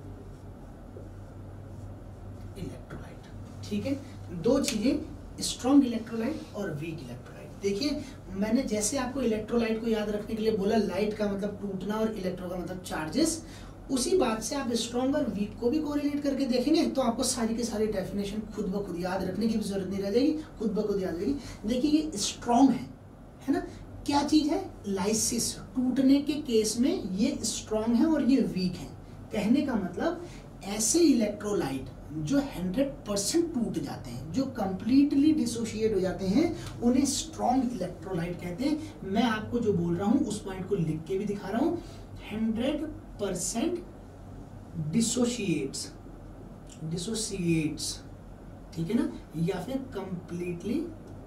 इलेक्ट्रोलाइट, ठीक है, दो चीजें, स्ट्रॉन्ग इलेक्ट्रोलाइट और वीक इलेक्ट्रोलाइट। देखिए मैंने जैसे आपको इलेक्ट्रोलाइट को याद रखने के लिए बोला, लाइट का मतलब टूटना और इलेक्ट्रो का मतलब चार्जेस, उसी बात से आप स्ट्रॉन्ग और वीक को भी कोरिलेट करके देखेंगे तो आपको सारी की सारी डेफिनेशन खुद ब खुद याद रखने की भी जरूरत नहीं रह जाएगी, खुद ब खुद याद रहेगी। देखिए ये स्ट्रॉन्ग है, है ना, क्या चीज है, लाइसिस, टूटने के केस में ये स्ट्रॉन्ग है और ये वीक है। कहने का मतलब ऐसे इलेक्ट्रोलाइट जो हंड्रेड परसेंट टूट जाते हैं, जो कंप्लीटली डिसोशिएट हो जाते हैं, उन्हें स्ट्रॉन्ग इलेक्ट्रोलाइट कहते हैं। मैं आपको जो बोल रहा हूं उस पॉइंट को लिख के भी दिखा रहा हूं, हंड्रेड परसेंट डिसोशिएट्स डिसोशिएट्स ठीक है ना, या फिर कंप्लीटली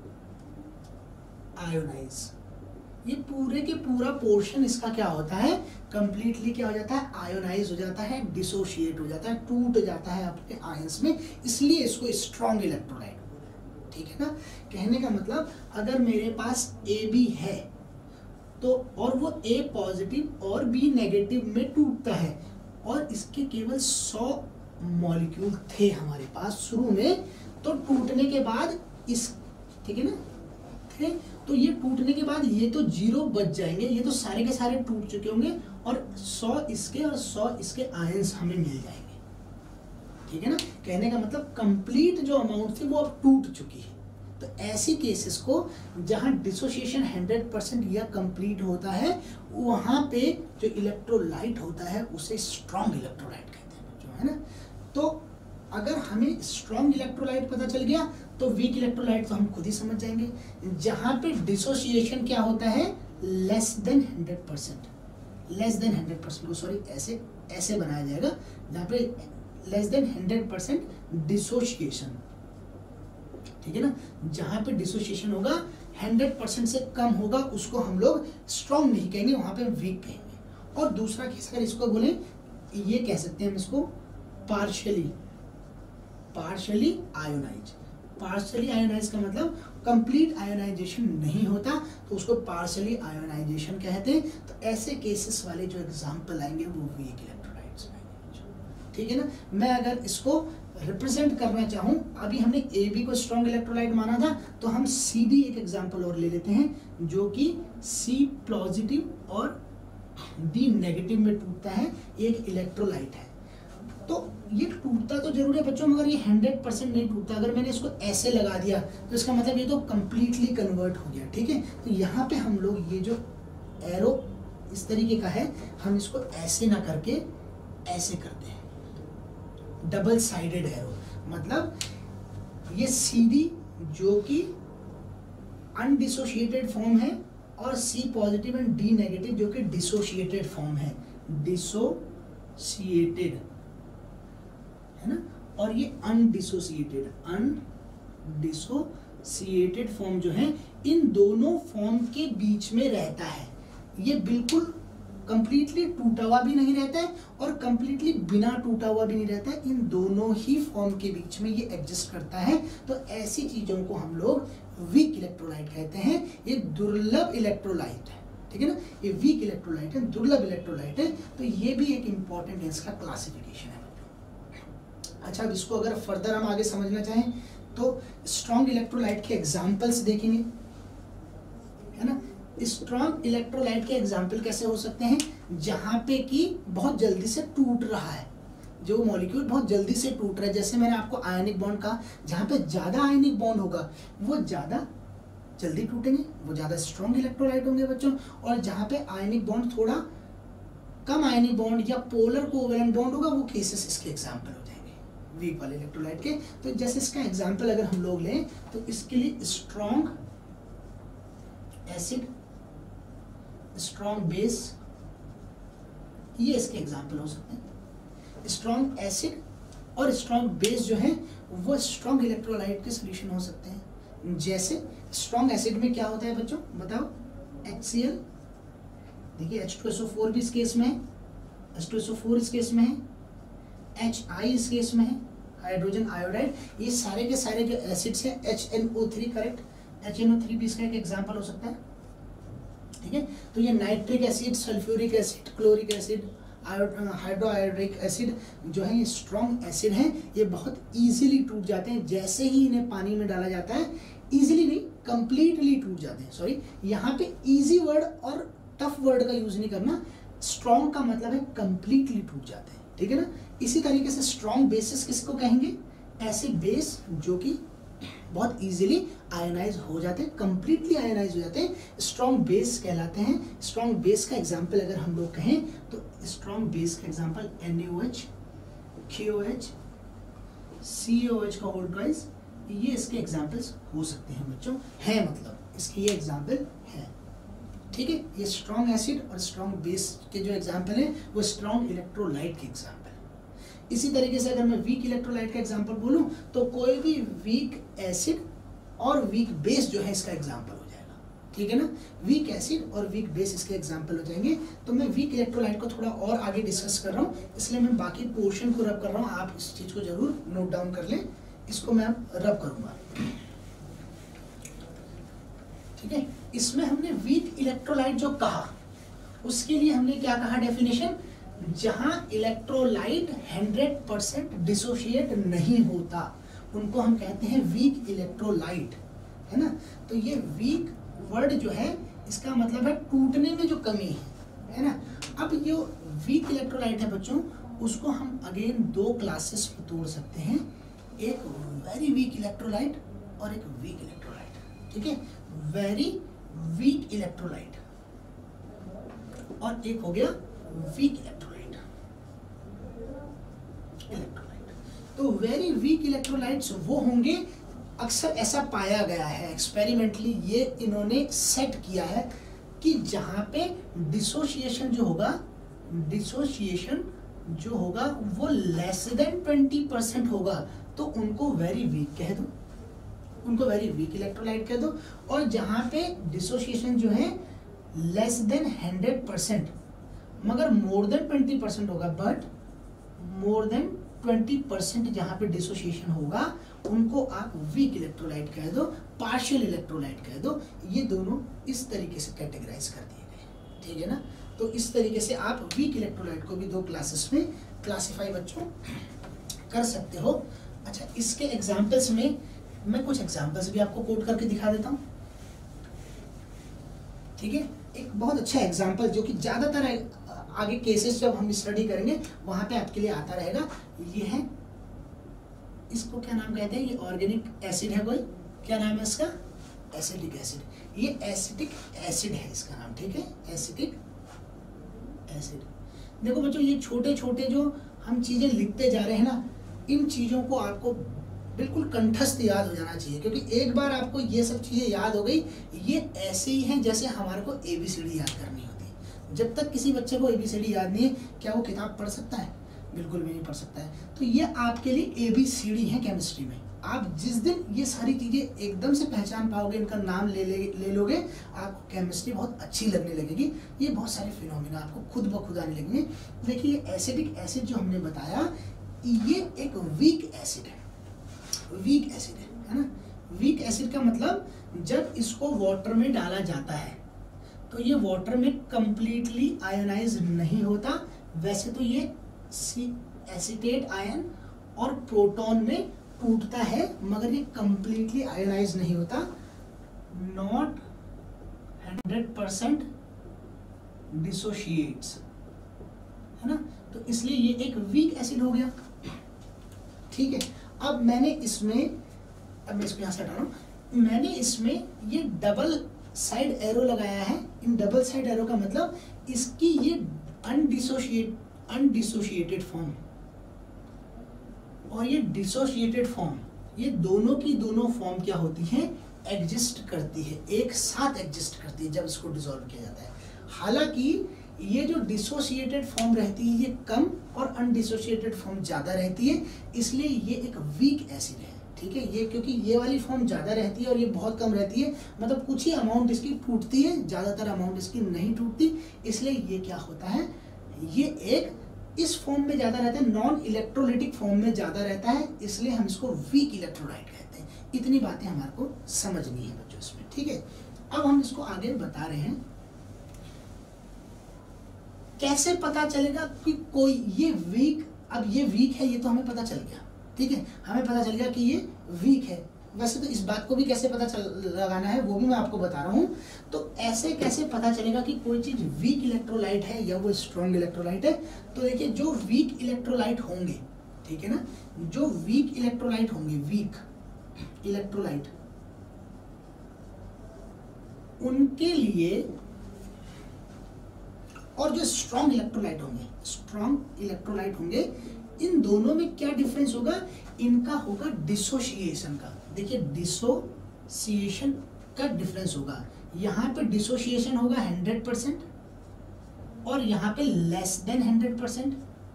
आयोनाइज। ये पूरे के पूरा पोर्शन इसका क्या होता है, कंप्लीटली क्या हो जाता है, आयोनाइज हो जाता है, डिसोशिएट हो जाता है, टूट जाता है अपने आयंस में, इसलिए इसको स्ट्रॉन्ग इलेक्ट्रोलाइट बोलते हैं, ठीक है ना। कहने का मतलब अगर मेरे पास ए बी है तो और वो ए पॉजिटिव और बी नेगेटिव में टूटता है और इसके केवल सौ मॉलिक्यूल थे हमारे पास शुरू में, तो टूटने के बाद इस, ठीक है ना, थे, तो ये टूटने के बाद ये तो जीरो बच जाएंगे, ये तो सारे के सारे टूट चुके होंगे और सौ इसके और सौ इसके आयंस हमें मिल जाएंगे, ठीक है ना। कहने का मतलब कंप्लीट जो अमाउंट थी वो अब टूट चुकी है। तो ऐसी केसेस को जहां डिसोसिएशन हंड्रेड परसेंट या कंप्लीट होता है, वहां पे जो इलेक्ट्रोलाइट होता है उसे स्ट्रॉन्ग इलेक्ट्रोलाइट कहते हैं, जो है ना। तो अगर हमें स्ट्रॉन्ग इलेक्ट्रोलाइट पता चल गया तो वीक इलेक्ट्रोलाइट तो हम खुद ही समझ जाएंगे। जहां पे डिसोसिएशन क्या होता है, less than hundred percent, less than hundred percent को सॉरी ऐसे ऐसे बनाया जाएगा, जहाँ पे less than hundred percent dissociation, ठीक है ना। जहां पे डिसोसिएशन होगा हंड्रेड परसेंट से कम होगा, उसको हम लोग स्ट्रॉन्ग नहीं कहेंगे, वहां पे वीक कहेंगे। और दूसरा केस अगर इसको बोले ये कह सकते हैं हम इसको partially partially ionize. Partially ionize का मतलब कंप्लीट आयोनाइजेशन नहीं होता, तो उसको पार्शियली आयोनाइजेशन कहते हैं। तो ऐसे केसेस वाले जो एग्जांपल आएंगे वो वीक इलेक्ट्रोलाइट्स आएंगे, ठीक है ना। मैं अगर इसको रिप्रेजेंट करना चाहूँ, अभी हमने ए बी को स्ट्रॉन्ग इलेक्ट्रोलाइट माना था, तो हम सी डी एक एग्जांपल और ले लेते हैं जो कि सी पॉजिटिव और डी नेगेटिव में टूटता है, एक इलेक्ट्रोलाइट है। तो ये टूटता तो जरूर है बच्चों, मगर ये हंड्रेड परसेंट नहीं टूटता। अगर मैंने इसको ऐसे लगा दिया तो इसका मतलब ये तो कंप्लीटली कन्वर्ट हो गया, ठीक है। तो यहाँ पे हम लोग ये जो एरो इस तरीके का है, हम इसको ऐसे ना करके ऐसे करते हैं, डबल साइडेड एरो। मतलब ये सीडी जो कि अनडिसोशिएटेड फॉर्म है और C positive and D negative जो कि डिसोशिएटेड फॉर्म है, डिसोशिएटेड है ना। और ये अनडिसोशिएटेड अनडिसोशिएटेड फॉर्म जो है, इन दोनों फॉर्म के बीच में रहता है। ये बिल्कुल कंप्लीटली टूटा हुआ भी नहीं रहता है और कंप्लीटली बिना टूटा हुआ भी नहीं रहता है, इन दोनों ही फॉर्म के बीच में ये एग्जिस्ट करता है। तो ऐसी चीजों को हम लोग वीक इलेक्ट्रोलाइट कहते हैं। ये दुर्लभ इलेक्ट्रोलाइट है, ठीक है ना। ये वीक इलेक्ट्रोलाइट है, दुर्लभ इलेक्ट्रोलाइट है। तो ये भी एक इंपॉर्टेंट इसका क्लासिफिकेशन है। अच्छा, अब इसको अगर फर्दर हम आगे समझना चाहें तो स्ट्रॉन्ग इलेक्ट्रोलाइट के एग्जाम्पल्स देखेंगे, है ना। स्ट्रॉन्ग इलेक्ट्रोलाइट के एग्जाम्पल कैसे हो सकते हैं, जहां पे कि बहुत जल्दी से टूट रहा है, जो मॉलिक्यूल बहुत जल्दी से टूट रहा है। जैसे मैंने आपको आयनिक बॉन्ड कहा, जहां पे ज्यादा आयनिक बॉन्ड होगा वो ज्यादा जल्दी टूटेंगे, वो ज्यादा स्ट्रॉन्ग इलेक्ट्रोलाइट होंगे बच्चों। और जहां पे आयनिक बॉन्ड थोड़ा कम आयनिक बॉन्ड या पोलर कोवेलेंट बॉन्ड होगा, वो केसेस इसके एग्जाम्पल हो जाएंगे वीक वाले इलेक्ट्रोलाइट के। तो जैसे इसका एग्जाम्पल अगर हम लोग लें तो इसके लिए स्ट्रॉन्ग एसिड, स्ट्रॉन्ग बेस, ये इसके एग्जाम्पल हो सकते हैं। स्ट्रॉन्ग एसिड और स्ट्रॉन्ग बेस जो है वो स्ट्रॉन्ग इलेक्ट्रोलाइट के सॉल्यूशन हो सकते हैं। जैसे स्ट्रॉन्ग एसिड में क्या होता है बच्चों, बताओ, एच सी एल, देखिए H two S O four भी इस केस में है, H two S O four इस केस में है, एच आई इस केस में है, हाइड्रोजन आयोडाइड। ये सारे के सारे जो एसिड्स हैं, H N O three, correct, H N O three भी इसका एक एग्जाम्पल हो सकता है, ठीक है। तो ये nitric acid, sulphuric acid, chloric acid, hydroiodic acid जो है ये स्ट्रॉन्ग एसिड हैं। ये बहुत इजीली टूट जाते हैं, जैसे ही इन्हें पानी में डाला जाता है, इजीली नहीं कंप्लीटली टूट जाते हैं। सॉरी, यहाँ पे इजी वर्ड और टफ वर्ड का यूज नहीं करना, स्ट्रॉन्ग का मतलब है कंप्लीटली टूट जाते हैं, ठीक है ना। इसी तरीके से स्ट्रॉन्ग बेसिस किसको कहेंगे, ऐसे बेस जो कि बहुत इजीली आयनाइज हो जाते हैं, कंप्लीटली आयनाइज हो जाते हैं, स्ट्रॉन्ग बेस कहलाते हैं। स्ट्रॉन्ग बेस का एग्जांपल अगर हम लोग कहें तो स्ट्रॉन्ग बेस का example N U H, K O H, C O H का होल ट्वाइस, ये इसके एग्जांपल्स हो सकते हैं बच्चों, है मतलब इसके ये एग्जांपल है, ठीक है। ये स्ट्रॉन्ग एसिड और स्ट्रॉन्ग बेस के जो एग्जांपल हैं वो स्ट्रॉन्ग इलेक्ट्रोलाइट के एग्जांपल। इसी तरीके से अगर मैं वीक इलेक्ट्रोलाइट का एग्जांपल बोलूं तो कोई भी वीक एसिड और वीक बेस जो है इसका एग्जांपल हो जाएगा, ठीक है ना। वीक एसिड और वीक बेस इसके एग्जांपल हो जाएंगे। तो मैं वीक इलेक्ट्रोलाइट को थोड़ा और आगे डिस्कस कर रहा हूँ, इसलिए मैं बाकी पोर्शन को रब कर रहा हूँ। आप इस चीज को जरूर नोट डाउन कर लें, इसको मैं अब रब करूंगा, ठीक है। इसमें हमने वीक इलेक्ट्रोलाइट जो कहा उसके लिए हमने क्या कहा डेफिनेशन, जहां इलेक्ट्रोलाइट हंड्रेड परसेंट डिसोशिएट नहीं होता उनको हम कहते हैं वीक इलेक्ट्रोलाइट, है ना। तो ये वीक वर्ड जो है इसका मतलब है टूटने में जो कमी है, है ना। अब ये वीक इलेक्ट्रोलाइट है बच्चों, उसको हम अगेन दो क्लासेस में तोड़ सकते हैं, एक वेरी वीक इलेक्ट्रोलाइट और एक वीक इलेक्ट्रोलाइट, ठीक है। वेरी वीक इलेक्ट्रोलाइट और एक हो गया वीक इलेक्ट्रोलाइट। इलेक्ट्रोलाइट तो वेरी वीक इलेक्ट्रोलाइट्स वो होंगे, अक्सर ऐसा पाया गया है एक्सपेरिमेंटली, ये इन्होंने सेट किया है कि जहां पे डिसोसिएशन जो होगा, डिसोसिएशन जो होगा वो लेस देन ट्वेंटी परसेंट होगा, तो उनको वेरी वीक कह दो, उनको वेरी वीक इलेक्ट्रोलाइट कह दो। और जहां पे डिसोसिएशन जो है लेस देन हंड्रेड परसेंट मगर मोर देन ट्वेंटी परसेंट होगा, but more than twenty percent जहाँ पे डिसोसिएशन होगा उनको आप वीक इलेक्ट्रोलाइट कह दो, पार्शियल इलेक्ट्रोलाइट कह दो। ये दोनों इस तरीके से कैटेगराइज कर दिए गए, ठीक है ना। तो इस तरीके से आप वीक इलेक्ट्रोलाइट को भी दो क्लासेस में क्लासिफाई बच्चों कर सकते हो। अच्छा, इसके एग्जाम्पल्स में मैं कुछ एग्जाम्पल्स भी आपको कोट करके दिखा देता हूँ, ठीक है। एक बहुत अच्छा एग्जाम्पल जो कि ज़्यादातर आगे केसेस जब हम स्टडी करेंगे वहाँ पे आपके लिए आता रहेगा, ये है, इसको क्या नाम कहते हैं, ये ऑर्गेनिक एसिड है कोई, क्या नाम है इसका, एसिटिक एसिड। ये एसिटिक एसिड है इसका नाम, ठीक है, एसिटिक एसिड। देखो बच्चों, ये छोटे छोटे जो हम चीज़ें लिखते जा रहे हैं ना, इन चीज़ों को आपको बिल्कुल कंठस्थ याद हो जाना चाहिए, क्योंकि एक बार आपको ये सब चीज़ें याद हो गई, ये ऐसे ही हैं जैसे हमारे को ए बी सी डी याद करनी होती है। जब तक किसी बच्चे को ए बी सी डी याद नहीं है, क्या वो किताब पढ़ सकता है? बिल्कुल भी नहीं पढ़ सकता है। तो ये आपके लिए ए बी सी डी है केमिस्ट्री में। आप जिस दिन ये सारी चीज़ें एकदम से पहचान पाओगे, इनका नाम ले ले ले लोगे, आपको केमिस्ट्री बहुत अच्छी लगने लगेगी। ये बहुत सारे फिनोमिना आपको खुद ब खुद आने लगेंगे। देखिए, एसिडिक एसिड जो हमने बताया, ये एक वीक एसिड है, वीक एसिड है, है ना। वीक एसिड का मतलब जब इसको वाटर में डाला जाता है तो ये वाटर में कंप्लीटली आयोनाइज नहीं होता। वैसे तो ये एसिटेट आयन और प्रोटॉन में टूटता है, मगर ये कंप्लीटली आयोनाइज नहीं होता, नॉट हंड्रेड परसेंट डिसोशिएट्स, है ना। तो इसलिए ये एक वीक एसिड हो गया, ठीक है। अब मैंने इसमें, अब मैं इसको यहाँ से हटा रहा हूँ, मैंने इसमें ये डबल साइड एरो लगाया है। इन डबल साइड एरो का मतलब इसकी ये अनडिसोशिएट अनडिसोशिएटेड फॉर्म और ये डिसोशिएटेड फॉर्म, ये दोनों की दोनों फॉर्म क्या होती है, एग्जिस्ट करती है, एक साथ एग्जिस्ट करती है जब इसको डिसॉल्व किया जाता है। हालांकि ये जो डिसोशिएटेड फॉर्म रहती है ये कम और अनडिसोशिएटेड फॉर्म ज़्यादा रहती है, इसलिए ये एक वीक एसिड है, ठीक है। ये क्योंकि ये वाली फॉर्म ज़्यादा रहती है और ये बहुत कम रहती है, मतलब कुछ ही अमाउंट इसकी टूटती है, ज़्यादातर अमाउंट इसकी नहीं टूटती, इसलिए ये क्या होता है, ये एक इस फॉर्म में ज़्यादा रहता है, नॉन इलेक्ट्रोलिटिक फॉर्म में ज़्यादा रहता है, इसलिए हम इसको वीक इलेक्ट्रोलाइट कहते हैं। इतनी बातें हमारे को समझनी है बच्चों इसमें, ठीक है। अब हम इसको आगे बता रहे हैं, कैसे पता चलेगा कि कोई ये वीक, अब ये वीक है, ये तो हमें पता चल गया, ठीक है, हमें पता चल गया कि ये वीक है। वैसे तो इस बात को भी कैसे पता चल लगाना है वो भी मैं आपको बता रहा हूँ। तो ऐसे कैसे पता चलेगा कि कोई चीज़ वीक इलेक्ट्रोलाइट है या वो स्ट्रॉन्ग इलेक्ट्रोलाइट है। तो देखिए, जो वीक इलेक्ट्रोलाइट होंगे, ठीक है ना, जो वीक इलेक्ट्रोलाइट होंगे, वीक इलेक्ट्रोलाइट, उनके लिए, और जो स्ट्रॉन्ग इलेक्ट्रोलाइट होंगे, स्ट्रॉन्ग इलेक्ट्रोलाइट होंगे, इन दोनों में क्या डिफरेंस होगा, इनका होगा डिसोशिएशन का। देखिए, डिसोशिएशन का डिफरेंस होगा, यहाँ पे डिसोशिएशन होगा हंड्रेड परसेंट और यहाँ पे less than hundred percent,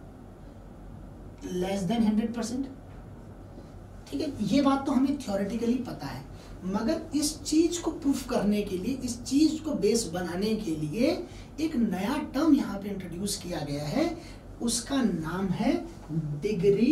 less than hundred percent, ठीक है। ये बात तो हमें थ्योरेटिकली पता है, मगर इस चीज को प्रूफ करने के लिए, इस चीज को बेस बनाने के लिए एक नया टर्म यहाँ पे इंट्रोड्यूस किया गया है, उसका नाम है डिग्री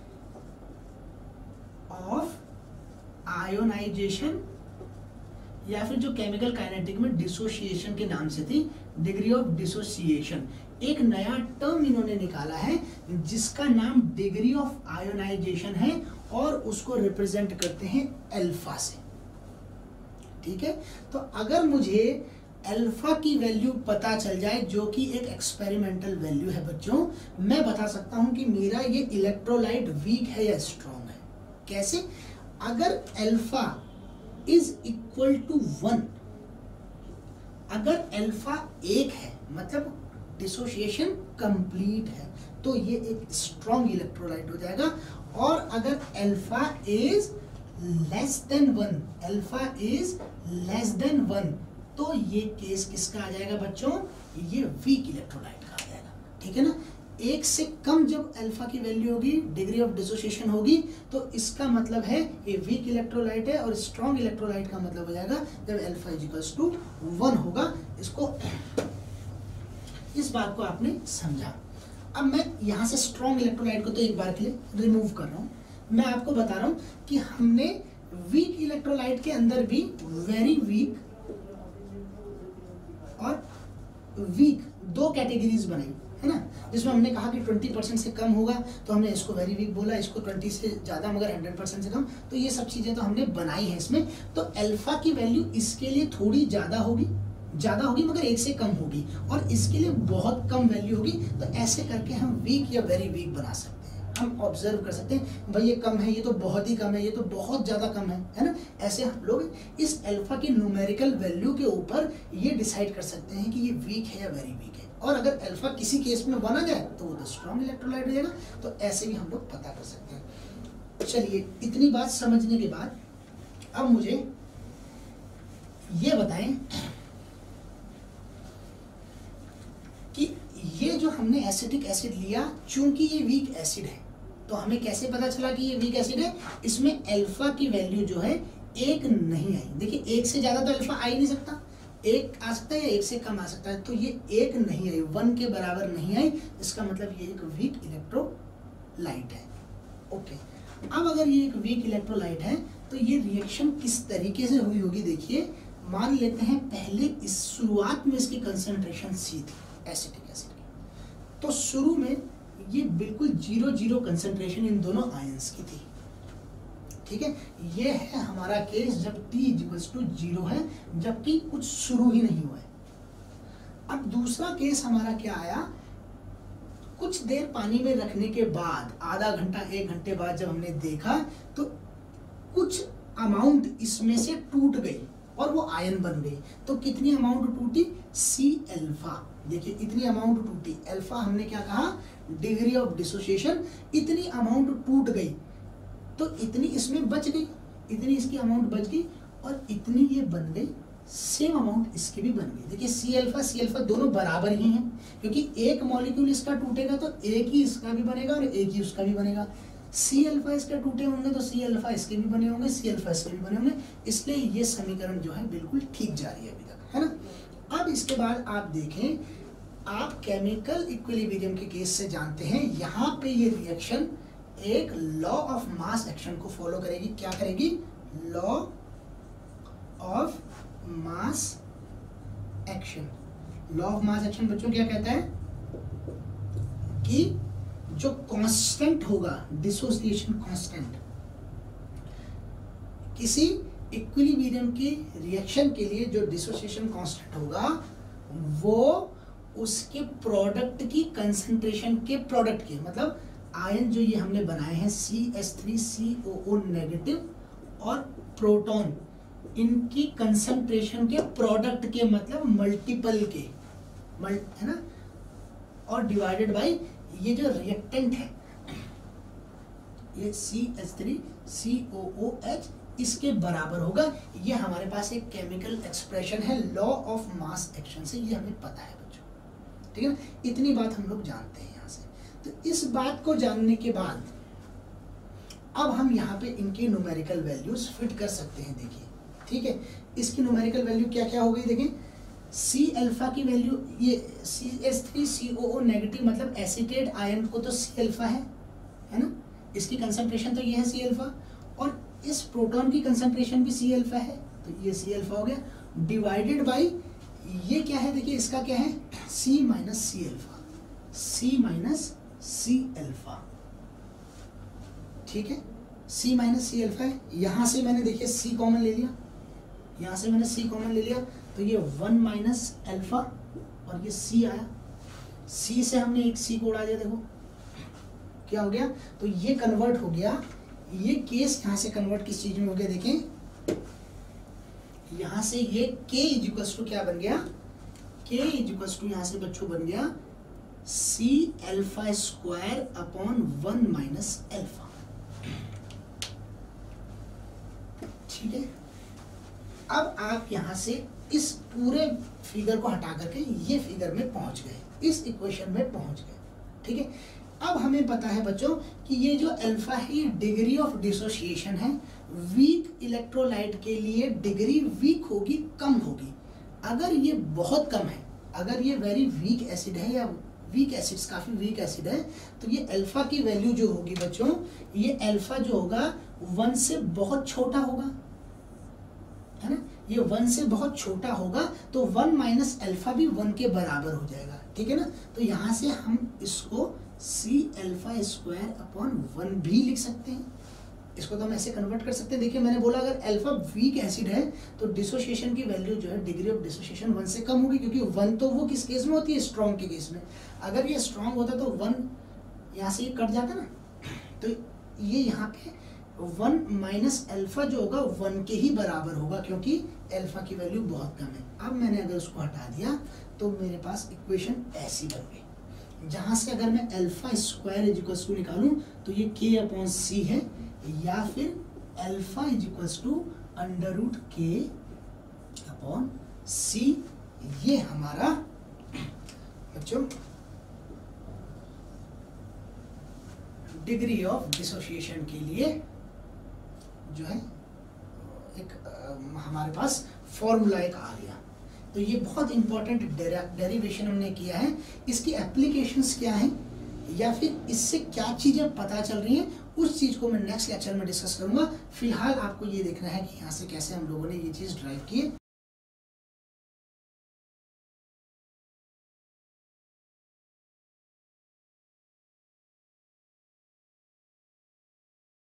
ऑफ आयोनाइजेशन, या फिर जो केमिकल काइनेटिक में डिसोसिएशन के नाम से थी, डिग्री ऑफ डिसोसिएशन। एक नया टर्म इन्होंने निकाला है जिसका नाम डिग्री ऑफ आयोनाइजेशन है और उसको रिप्रेजेंट करते हैं अल्फा से, ठीक है। तो अगर मुझे अल्फा की वैल्यू पता चल जाए, जो कि एक एक्सपेरिमेंटल वैल्यू है बच्चों, मैं बता सकता हूं कि मेरा ये इलेक्ट्रोलाइट वीक है या स्ट्रॉन्ग है। कैसे? अगर alpha is equal to one, अगर अल्फा एक है मतलब डिसोसिएशन कंप्लीट है, तो ये एक स्ट्रॉन्ग इलेक्ट्रोलाइट हो जाएगा। और अगर alpha is less than one, alpha is less than one, तो ये केस किसका आ जाएगा बच्चों? ये वीक इलेक्ट्रोलाइट का आ जाएगा, ठीक है ना। एक से कम जब अल्फा की वैल्यू होगी, डिग्री ऑफ डिसोसिएशन होगी, तो इसका मतलब है ये वीक इलेक्ट्रोलाइट है। और स्ट्रॉन्ग इलेक्ट्रोलाइट का मतलब हो जाएगा जब alpha is equals to one होगा। इसको, इस बात को आपने समझा। अब मैं यहाँ से स्ट्रॉन्ग इलेक्ट्रोलाइट को तो एक बार के लिए रिमूव कर रहा हूँ। मैं आपको बता रहा हूँ कि हमने वीक इलेक्ट्रोलाइट के अंदर भी वेरी वीक और वीक दो कैटेगरीज बनाई है ना, जिसमें हमने कहा कि ट्वेंटी परसेंट से कम होगा तो हमने इसको वेरी वीक बोला, इसको ट्वेंटी से ज़्यादा मगर हंड्रेड परसेंट से कम, तो ये सब चीज़ें तो हमने बनाई हैं इसमें। तो अल्फा की वैल्यू इसके लिए थोड़ी ज़्यादा होगी, ज़्यादा होगी मगर एक से कम होगी, और इसके लिए बहुत कम वैल्यू होगी। तो ऐसे करके हम वीक या वेरी वीक बना सकते हैं। हम ऑब्जर्व कर सकते हैं भाई ये कम है, ये तो बहुत ही कम है, ये तो बहुत ज़्यादा कम है, है ना। ऐसे हम लोग इस अल्फा की न्यूमेरिकल वैल्यू के ऊपर ये डिसाइड कर सकते हैं कि ये वीक है या वेरी वीक है। और अगर अल्फा किसी केस में वन आ जाए तो वो तो स्ट्रॉन्ग इलेक्ट्रोलाइट हो जाएगा। तो ऐसे भी हम लोग पता कर सकते हैं। चलिए, इतनी बात समझने के बाद अब मुझे ये बताएं कि ये जो हमने एसिटिक एसिड लिया, चूंकि ये वीक एसिड है, तो हमें कैसे पता चला कि ये वीक एसिड है? इसमें अल्फा की वैल्यू जो है एक नहीं आई। देखिए, एक से ज्यादा तो अल्फा आ ही नहीं सकता, एक आ सकता है या एक से कम आ सकता है। तो ये एक नहीं आई, वन के बराबर नहीं आई, इसका मतलब ये एक वीक इलेक्ट्रोलाइट है। ओके, अब अगर ये एक वीक इलेक्ट्रोलाइट है तो ये रिएक्शन किस तरीके से हुई होगी? देखिए, मान लेते हैं पहले इस शुरुआत में इसकी कंसंट्रेशन सी थी एसिटिक एसिड की, तो शुरू में ये बिल्कुल जीरो जीरो कंसंट्रेशन इन दोनों आयंस की थी। ठीक है, ये है हमारा केस जब T इक्वल्स टू जीरो है, जबकि कुछ शुरू ही नहीं हुआ है। अब दूसरा केस हमारा क्या आया? कुछ देर पानी में रखने के बाद, आधा घंटा एक घंटे बाद जब हमने देखा तो कुछ अमाउंट इसमें से टूट गई और वो आयन बन गई। तो कितनी अमाउंट टूटी? C alpha. देखिए, इतनी अमाउंट टूटी। अल्फा हमने क्या कहा? Degree of dissociation. इतनी अमाउंट टूट गई तो इतनी इसमें बच गई, इतनी इसकी अमाउंट बच गई, और इतनी ये बन गई, सेम अमाउंट इसकी भी बन गई। देखिए, सी अल्फा सी अल्फा दोनों बराबर ही हैं, क्योंकि एक मॉलिक्यूल इसका टूटेगा तो एक ही इसका भी बनेगा और एक ही उसका भी बनेगा। सी अल्फा इसका टूटे होंगे तो सी अल्फा इसके भी बने होंगे, सी अल्फा इसके भी बने होंगे। इसलिए ये समीकरण जो है बिल्कुल ठीक जा रही है अभी तक, है ना। अब इसके बाद आप देखें, आप केमिकल इक्विलिब्रियम के केस से जानते हैं, यहाँ पे ये रिएक्शन एक लॉ ऑफ मास एक्शन को फॉलो करेगी। क्या करेगी? Law of mass action. Law of mass action बच्चों क्या कहता है कि जो कांस्टेंट होगा, डिसोसिएशन कांस्टेंट, किसी इक्विलिब्रियम की रिएक्शन के लिए जो डिसोसिएशन कांस्टेंट होगा वो उसके प्रोडक्ट की कंसंट्रेशन के प्रोडक्ट के, मतलब आयन जो ये हमने बनाए हैं C H three C O O negative और प्रोटॉन, इनकी कंसंट्रेशन के प्रोडक्ट के, मतलब मल्टीपल के, मल्ट है ना, और डिवाइडेड बाय ये जो रिएक्टेंट है ये C H three C O O H, इसके बराबर होगा। ये हमारे पास एक केमिकल एक्सप्रेशन है लॉ ऑफ मास एक्शन से, ये हमें पता है बच्चों। ठीक है, इतनी बात हम लोग जानते हैं यहाँ से। तो इस बात को जानने के बाद अब हम यहाँ पे इनकी न्यूमेरिकल वैल्यूज फिट कर सकते हैं। देखिए, ठीक है, इसकी न्यूमेरिकल वैल्यू क्या क्या हो गई? देखें, सी अल्फा की वैल्यू, ये C H three C O O negative, मतलब एसिटेट आयन को तो सी अल्फा है, है ना, इसकी कंसंट्रेशन तो ये है सी अल्फा, और इस प्रोटॉन की कंसंट्रेशन भी सी अल्फा है, तो ये सी अल्फा हो गया, डिवाइडेड बाई ये क्या है? देखिए, इसका क्या है? C minus C alpha, C minus C alpha. ठीक है, सी माइनस सी अल्फा है। यहां से मैंने देखिए सी कॉमन ले लिया, यहां से मैंने सी कॉमन ले लिया, तो ये वन माइनस अल्फा और ये सी आया, सी से हमने एक सी को उड़ा दिया। देखो क्या हो गया? तो ये कन्वर्ट हो गया, ये केस यहां से कन्वर्ट किस चीज में हो गया? देखें, यहां से ये k इक्वल्स टू क्या बन गया? k इक्वल्स टू यहां से बच्चों बन गया C alpha square upon one minus alpha. ठीक है, अब आप यहां से इस पूरे फिगर को हटा करके ये फिगर में पहुंच गए, इस इक्वेशन में पहुंच गए। ठीक है, अब हमें पता है बच्चों कि ये जो अल्फा है ये डिग्री ऑफ डिसोसिएशन है। वीक इलेक्ट्रोलाइट के लिए डिग्री वीक होगी, कम होगी। अगर ये बहुत कम है, अगर ये वेरी वीक एसिड है या वीक एसिड्स, काफ़ी वीक एसिड है, तो ये अल्फा की वैल्यू जो होगी बच्चों, ये अल्फा जो होगा वन से बहुत छोटा होगा, है ना, ये वन से बहुत छोटा होगा, तो वन माइनस अल्फा भी वन के बराबर हो जाएगा, ठीक है ना। तो यहाँ से हम इसको C alpha square upon one भी लिख सकते हैं, इसको तो हम ऐसे कन्वर्ट कर सकते हैं। देखिए मैंने बोला अगर अल्फा वीक एसिड है तो डिसोसिएशन की वैल्यू जो है, डिग्री ऑफ डिसोसिएशन वन से कम होगी, क्योंकि वन तो वो किस केस में होती है, स्ट्रॉन्ग के केस में। अगर ये स्ट्रॉन्ग होता तो वन यहाँ से ये कट जाता ना, तो ये यहाँ पे वन माइनस अल्फा जो होगा वन के ही बराबर होगा, क्योंकि अल्फा की वैल्यू बहुत कम है। अब मैंने अगर उसको हटा दिया तो मेरे पास इक्वेशन ऐसी बन गई, जहाँ से अगर मैं alpha square is equals to निकालूं तो ये के अपॉन सी है, या फिर alpha is equals to under root K upon C, ये हमारा बच्चों डिग्री ऑफ डिसोसिएशन के लिए जो है एक आ, हमारे पास फॉर्मूला एक आ गया। तो ये बहुत इंपॉर्टेंट डेरिवेशन हमने किया है। इसकी एप्लीकेशंस क्या हैं या फिर इससे क्या चीज़ें पता चल रही हैं, उस चीज़ को मैं नेक्स्ट लेक्चर में डिस्कस करूंगा। फिलहाल आपको ये देखना है कि यहाँ से कैसे हम लोगों ने ये चीज़ ड्राइव की है।